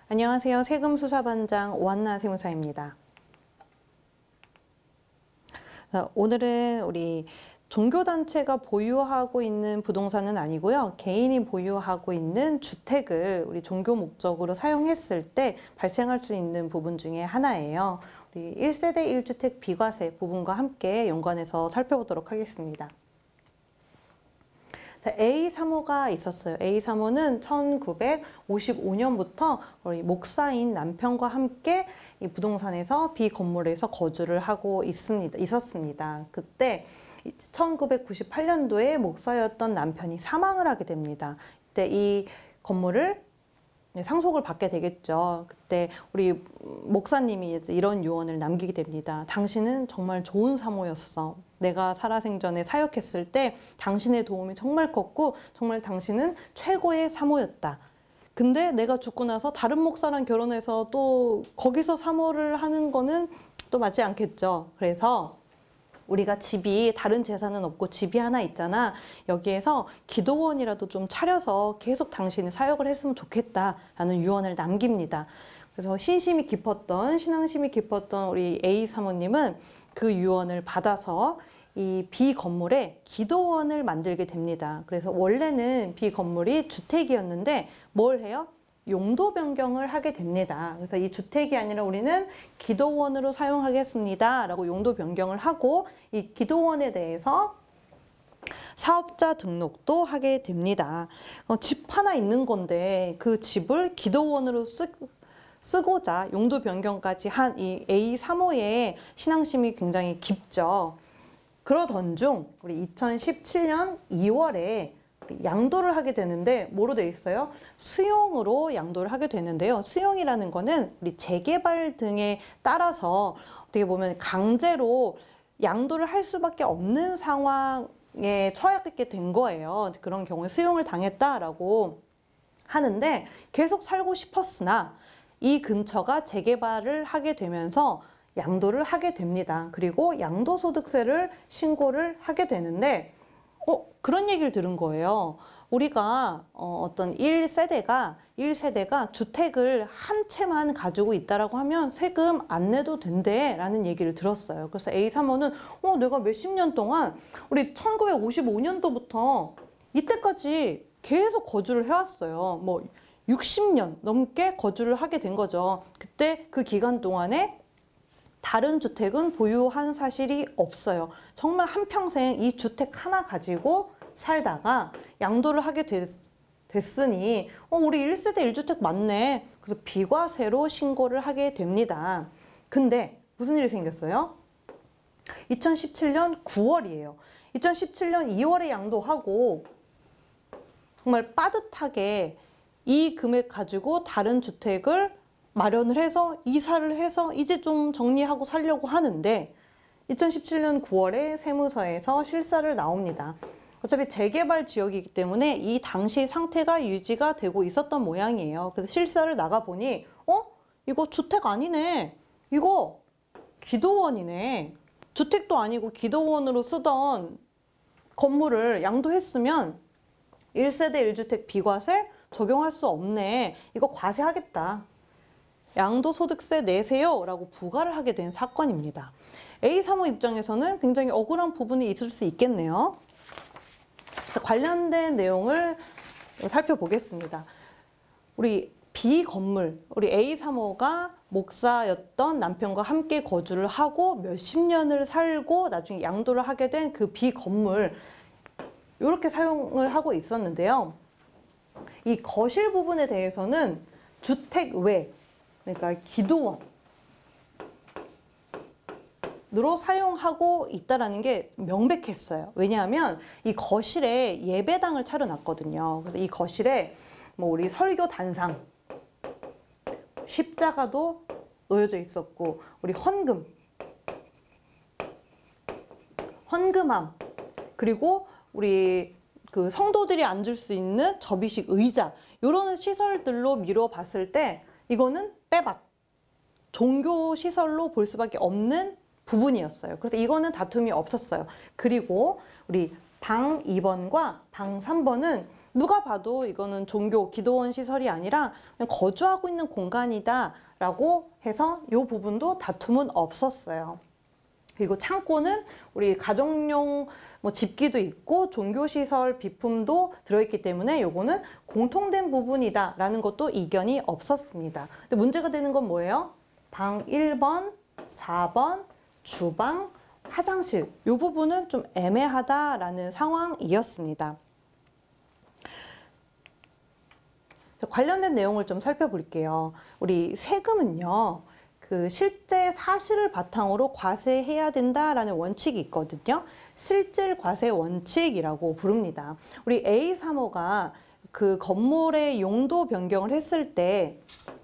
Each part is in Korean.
안녕하세요. 세금수사반장 오한나 세무사입니다. 오늘은 우리 종교단체가 보유하고 있는 부동산은 아니고요. 개인이 보유하고 있는 주택을 우리 종교 목적으로 사용했을 때 발생할 수 있는 부분 중에 하나예요. 우리 1세대 1주택 비과세 부분과 함께 연관해서 살펴보도록 하겠습니다. 자, A3호가 있었어요. A3호는 1955년부터 우리 목사인 남편과 함께 이 부동산에서 비건물에서 거주를 하고 있었습니다. 그때 1998년도에 목사였던 남편이 사망을 하게 됩니다. 그때 이 건물을 상속을 받게 되겠죠. 그때 우리 목사님이 이런 유언을 남기게 됩니다. 당신은 정말 좋은 사모였어. 내가 살아생전에 사역했을 때 당신의 도움이 정말 컸고 정말 당신은 최고의 사모였다. 근데 내가 죽고 나서 다른 목사랑 결혼해서 또 거기서 사모를 하는 거는 또 맞지 않겠죠. 그래서 우리가 집이 다른 재산은 없고 집이 하나 있잖아. 여기에서 기도원이라도 좀 차려서 계속 당신이 사역을 했으면 좋겠다라는 유언을 남깁니다. 그래서 신앙심이 깊었던 우리 A 사모님은 그 유언을 받아서 이 B 건물에 기도원을 만들게 됩니다. 그래서 원래는 B 건물이 주택이었는데 뭘 해요? 용도 변경을 하게 됩니다. 그래서 이 주택이 아니라 우리는 기도원으로 사용하겠습니다. 라고 용도 변경을 하고 이 기도원에 대해서 사업자 등록도 하게 됩니다. 집 하나 있는 건데 그 집을 기도원으로 쓰고자 용도 변경까지 한 이 A3호의 신앙심이 굉장히 깊죠. 그러던 중 우리 2017년 2월에 양도를 하게 되는데 뭐로 되어 있어요? 수용으로 양도를 하게 되는데요. 수용이라는 거는 우리 재개발 등에 따라서 어떻게 보면 강제로 양도를 할 수밖에 없는 상황에 처하게 된 거예요. 그런 경우에 수용을 당했다라고 하는데 계속 살고 싶었으나 이 근처가 재개발을 하게 되면서 양도를 하게 됩니다. 그리고 양도소득세를 신고를 하게 되는데 그런 얘기를 들은 거예요. 우리가 어떤 1세대가 주택을 한 채만 가지고 있다라고 하면 세금 안 내도 된대 라는 얘기를 들었어요. 그래서 A3호는 내가 몇십 년 동안 우리 1955년도부터 이때까지 계속 거주를 해왔어요. 뭐 60년 넘게 거주를 하게 된 거죠. 그때 그 기간 동안에 다른 주택은 보유한 사실이 없어요. 정말 한평생 이 주택 하나 가지고 살다가 양도를 하게 됐으니 우리 1세대 1주택 맞네. 그래서 비과세로 신고를 하게 됩니다. 근데 무슨 일이 생겼어요? 2017년 9월이에요. 2017년 2월에 양도하고 정말 빠듯하게 이 금액 가지고 다른 주택을 마련을 해서 이사를 해서 이제 좀 정리하고 살려고 하는데 2017년 9월에 세무서에서 실사를 나옵니다. 어차피 재개발 지역이기 때문에 이 당시 상태가 유지가 되고 있었던 모양이에요. 그래서 실사를 나가보니 이거 주택 아니네. 이거 기도원이네. 주택도 아니고 기도원으로 쓰던 건물을 양도했으면 1세대 1주택 비과세 적용할 수 없네. 이거 과세하겠다. 양도소득세 내세요 라고 부과를 하게 된 사건입니다. A3호 입장에서는 굉장히 억울한 부분이 있을 수 있겠네요. 관련된 내용을 살펴보겠습니다. 우리 B 건물, 우리 A3호가 목사였던 남편과 함께 거주를 하고 몇십 년을 살고 나중에 양도를 하게 된 그 B 건물 이렇게 사용을 하고 있었는데요. 이 거실 부분에 대해서는 주택 외 그러니까 기도원으로 사용하고 있다는 게 명백했어요. 왜냐하면 이 거실에 예배당을 차려놨거든요. 그래서 이 거실에 뭐 우리 설교 단상, 십자가도 놓여져 있었고 우리 헌금함, 그리고 우리 그 성도들이 앉을 수 있는 접이식 의자 이런 시설들로 미뤄 봤을 때 이거는 빼박 종교 시설로 볼 수밖에 없는 부분이었어요. 그래서 이거는 다툼이 없었어요. 그리고 우리 방 2번과 방 3번은 누가 봐도 이거는 종교, 기도원 시설이 아니라 그냥 거주하고 있는 공간이다 라고 해서 이 부분도 다툼은 없었어요. 그리고 창고는 우리 가정용 뭐 집기도 있고 종교시설 비품도 들어있기 때문에 요거는 공통된 부분이다 라는 것도 이견이 없었습니다. 근데 문제가 되는 건 뭐예요? 방 1번, 4번, 주방, 화장실 이 부분은 좀 애매하다라는 상황이었습니다. 관련된 내용을 좀 살펴볼게요. 우리 세금은요. 그 실제 사실을 바탕으로 과세해야 된다라는 원칙이 있거든요. 실질 과세 원칙이라고 부릅니다. 우리 A 사모가 그 건물의 용도 변경을 했을 때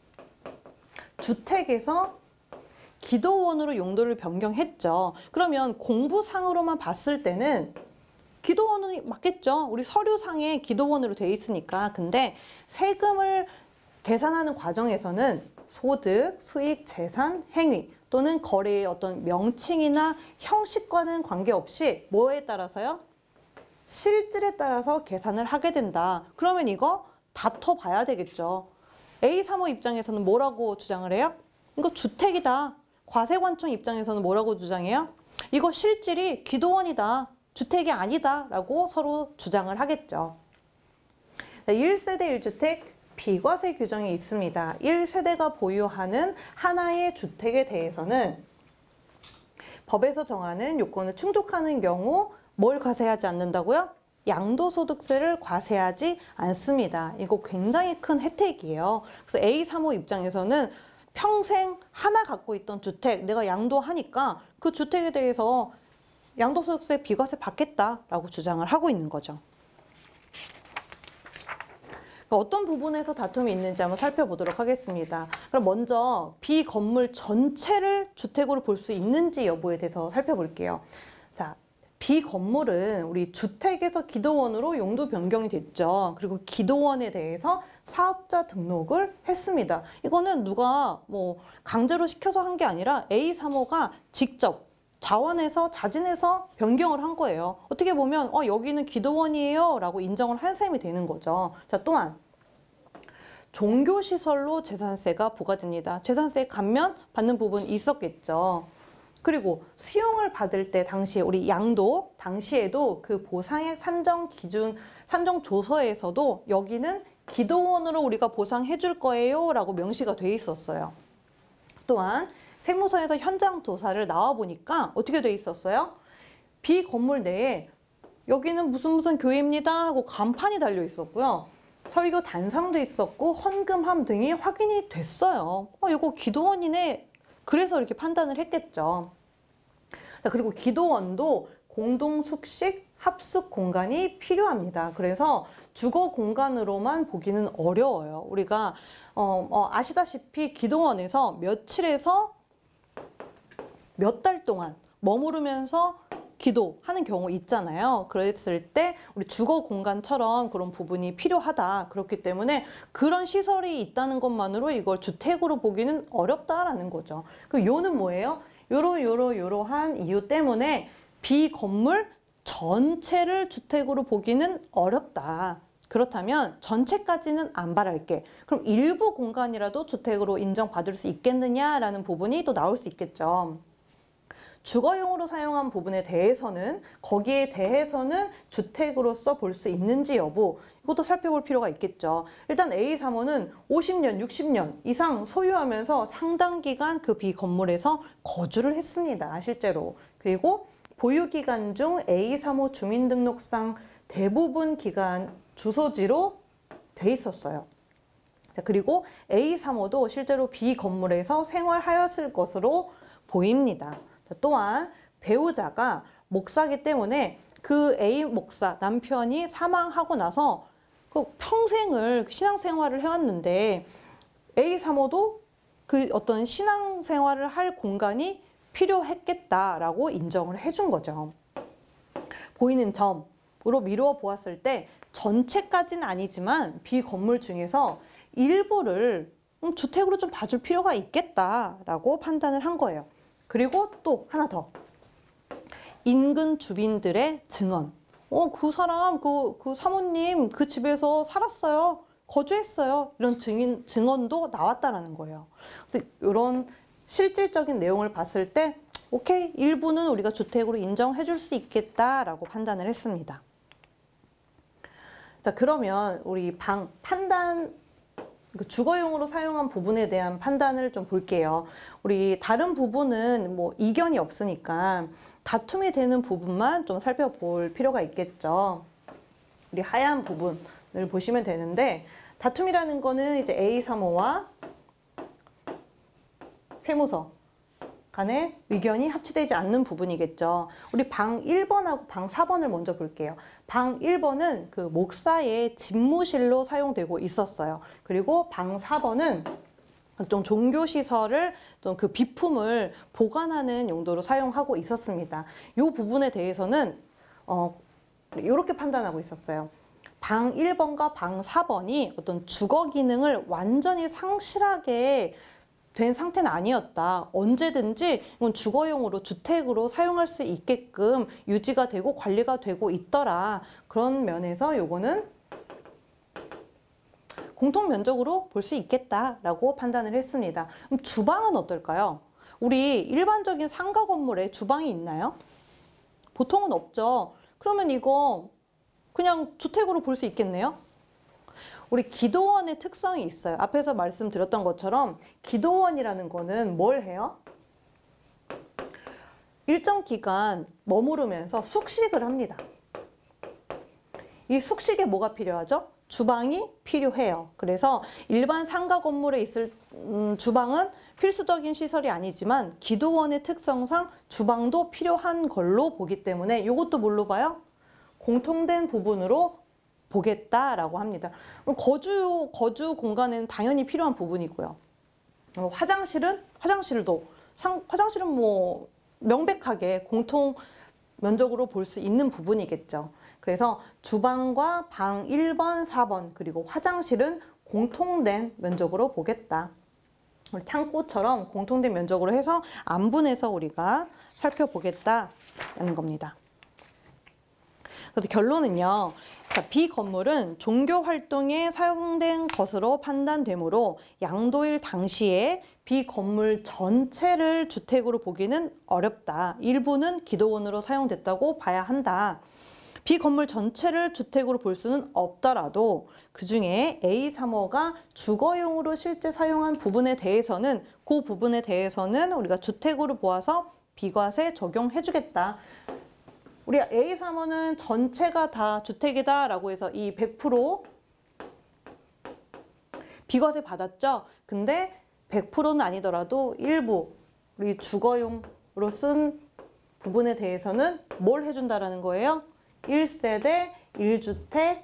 주택에서 기도원으로 용도를 변경했죠. 그러면 공부상으로만 봤을 때는 기도원은 맞겠죠. 우리 서류상에 기도원으로 돼 있으니까. 근데 세금을 계산하는 과정에서는 소득, 수익, 재산, 행위 또는 거래의 어떤 명칭이나 형식과는 관계없이 뭐에 따라서요? 실질에 따라서 계산을 하게 된다. 그러면 이거 다퉈봐야 되겠죠. A 사모 입장에서는 뭐라고 주장을 해요? 이거 주택이다. 과세관청 입장에서는 뭐라고 주장해요? 이거 실질이 기도원이다. 주택이 아니다. 라고 서로 주장을 하겠죠. 1세대 1주택 비과세 규정이 있습니다. 1세대가 보유하는 하나의 주택에 대해서는 법에서 정하는 요건을 충족하는 경우 뭘 과세하지 않는다고요? 양도소득세를 과세하지 않습니다. 이거 굉장히 큰 혜택이에요. 그래서 A 사모 입장에서는 평생 하나 갖고 있던 주택 내가 양도하니까 그 주택에 대해서 양도소득세 비과세 받겠다라고 주장을 하고 있는 거죠. 어떤 부분에서 다툼이 있는지 한번 살펴보도록 하겠습니다. 그럼 먼저 비건물 전체를 주택으로 볼 수 있는지 여부에 대해서 살펴볼게요. 자, 비건물은 우리 주택에서 기도원으로 용도 변경이 됐죠. 그리고 기도원에 대해서 사업자 등록을 했습니다. 이거는 누가 뭐 강제로 시켜서 한 게 아니라 A 사모가 직접 자원해서 자진해서 변경을 한 거예요. 어떻게 보면 여기는 기도원이에요 라고 인정을 한 셈이 되는 거죠. 자, 또한 종교시설로 재산세가 부과됩니다. 재산세 감면 받는 부분 있었겠죠. 그리고 수용을 받을 때 당시에 우리 양도 당시에도 그 보상의 산정 기준 산정 조서에서도 여기는 기도원으로 우리가 보상해 줄 거예요 라고 명시가 돼 있었어요. 또한 세무서에서 현장 조사를 나와 보니까 어떻게 돼 있었어요? 비건물 내에 여기는 무슨 교회입니다 하고 간판이 달려 있었고요. 설교 단상도 있었고 헌금함 등이 확인이 됐어요. 이거 기도원이네. 그래서 이렇게 판단을 했겠죠. 자, 그리고 기도원도 공동 숙식 합숙 공간이 필요합니다. 그래서 주거 공간으로만 보기는 어려워요. 우리가 아시다시피 기도원에서 며칠에서 몇 달 동안 머무르면서 기도하는 경우 있잖아요. 그랬을 때 우리 주거 공간처럼 그런 부분이 필요하다. 그렇기 때문에 그런 시설이 있다는 것만으로 이걸 주택으로 보기는 어렵다라는 거죠. 그 요는 뭐예요? 요러한 이유 때문에 비건물 전체를 주택으로 보기는 어렵다. 그렇다면 전체까지는 안 바랄게. 그럼 일부 공간이라도 주택으로 인정받을 수 있겠느냐라는 부분이 또 나올 수 있겠죠. 주거용으로 사용한 부분에 대해서는 거기에 대해서는 주택으로서 볼 수 있는지 여부 이것도 살펴볼 필요가 있겠죠. 일단 A 사모는 50년, 60년 이상 소유하면서 상당 기간 그 비건물에서 거주를 했습니다. 실제로. 그리고 보유기간 중 A 사모 주민등록상 대부분 기간 주소지로 돼 있었어요. 자, 그리고 A 사모도 실제로 비건물에서 생활하였을 것으로 보입니다. 또한 배우자가 목사이기 때문에 그 A 목사 남편이 사망하고 나서 그 평생을 신앙생활을 해왔는데 A 사모도 그 어떤 신앙생활을 할 공간이 필요했겠다라고 인정을 해준 거죠. 보이는 점으로 미루어 보았을 때 전체까지는 아니지만 비건물 중에서 일부를 주택으로 좀 봐줄 필요가 있겠다라고 판단을 한 거예요. 그리고 또 하나 더. 인근 주민들의 증언. 그 사람, 그 사모님 그 집에서 살았어요. 거주했어요. 이런 증언도 나왔다라는 거예요. 그래서 이런 실질적인 내용을 봤을 때 오케이, 일부는 우리가 주택으로 인정해 줄 수 있겠다라고 판단을 했습니다. 자, 그러면 우리 판단, 주거용으로 사용한 부분에 대한 판단을 좀 볼게요. 우리 다른 부분은 뭐 이견이 없으니까 다툼이 되는 부분만 좀 살펴볼 필요가 있겠죠. 우리 하얀 부분을 보시면 되는데, 다툼이라는 거는 이제 A3호와 세무서 간의 의견이 합치되지 않는 부분이겠죠. 우리 방 1번하고 방 4번을 먼저 볼게요. 방 1번은 그 목사의 집무실로 사용되고 있었어요. 그리고 방 4번은 각종 종교시설을 또 그 비품을 보관하는 용도로 사용하고 있었습니다. 이 부분에 대해서는 이렇게 판단하고 있었어요. 방 1번과 방 4번이 어떤 주거 기능을 완전히 상실하게 된 상태는 아니었다. 언제든지 이건 주거용으로 주택으로 사용할 수 있게끔 유지가 되고 관리가 되고 있더라. 그런 면에서 요거는 공통 면적으로 볼 수 있겠다라고 판단을 했습니다. 그럼 주방은 어떨까요? 우리 일반적인 상가 건물에 주방이 있나요? 보통은 없죠. 그러면 이거 그냥 주택으로 볼 수 있겠네요. 우리 기도원의 특성이 있어요. 앞에서 말씀드렸던 것처럼 기도원이라는 거는 뭘 해요? 일정 기간 머무르면서 숙식을 합니다. 이 숙식에 뭐가 필요하죠? 주방이 필요해요. 그래서 일반 상가 건물에 있을 주방은 필수적인 시설이 아니지만 기도원의 특성상 주방도 필요한 걸로 보기 때문에 이것도 뭘로 봐요? 공통된 부분으로 보겠다라고 합니다. 거주 공간에는 당연히 필요한 부분이고요. 화장실은 뭐 명백하게 공통 면적으로 볼 수 있는 부분이겠죠. 그래서 주방과 방 1번, 4번 그리고 화장실은 공통된 면적으로 보겠다. 창고처럼 공통된 면적으로 해서 안분해서 우리가 살펴보겠다는 겁니다. 그래서 결론은요. 자, B 건물은 종교 활동에 사용된 것으로 판단되므로 양도일 당시에 B 건물 전체를 주택으로 보기는 어렵다. 일부는 기도원으로 사용됐다고 봐야 한다. B 건물 전체를 주택으로 볼 수는 없더라도 그중에 A3호가 주거용으로 실제 사용한 부분에 대해서는 그 부분에 대해서는 우리가 주택으로 보아서 비과세 적용해주겠다. 우리 A3호는 전체가 다 주택이다 라고 해서 이 100% 비과세 받았죠. 근데 100%는 아니더라도 일부 우리 주거용으로 쓴 부분에 대해서는 뭘 해준다라는 거예요? 1세대 1주택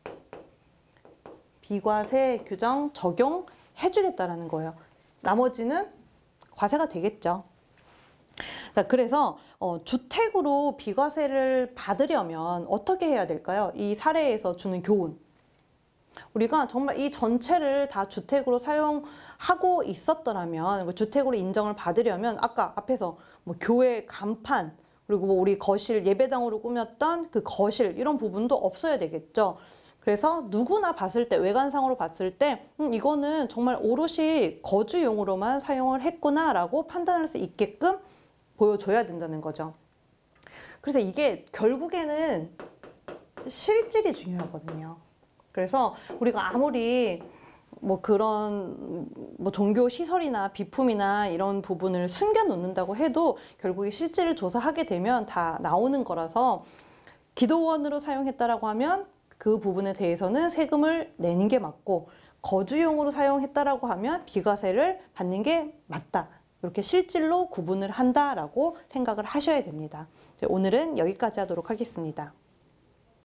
비과세 규정 적용해주겠다라는 거예요. 나머지는 과세가 되겠죠. 자, 그래서 주택으로 비과세를 받으려면 어떻게 해야 될까요? 이 사례에서 주는 교훈. 우리가 정말 이 전체를 다 주택으로 사용하고 있었더라면 주택으로 인정을 받으려면 아까 앞에서 뭐 교회 간판 그리고 뭐 우리 거실 예배당으로 꾸몄던 그 거실 이런 부분도 없어야 되겠죠. 그래서 누구나 봤을 때 외관상으로 봤을 때 이거는 정말 오롯이 거주용으로만 사용을 했구나라고 판단할 수 있게끔 보여줘야 된다는 거죠. 그래서 이게 결국에는 실질이 중요하거든요. 그래서 우리가 아무리 뭐 그런 뭐 종교 시설이나 비품이나 이런 부분을 숨겨 놓는다고 해도 결국에 실질을 조사하게 되면 다 나오는 거라서 기도원으로 사용했다라고 하면 그 부분에 대해서는 세금을 내는 게 맞고 거주용으로 사용했다라고 하면 비과세를 받는 게 맞다. 이렇게 실질로 구분을 한다라고 생각을 하셔야 됩니다. 오늘은 여기까지 하도록 하겠습니다.